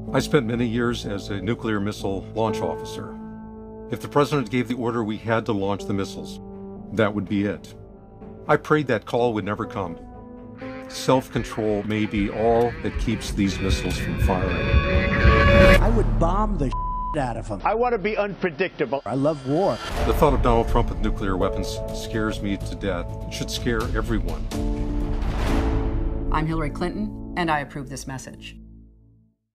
I spent many years as a nuclear missile launch officer. If the president gave the order we had to launch the missiles, that would be it. I prayed that call would never come. Self-control may be all that keeps these missiles from firing. I would bomb the out of them. I want to be unpredictable. I love war. The thought of Donald Trump with nuclear weapons scares me to death. It should scare everyone. I'm Hillary Clinton, and I approve this message.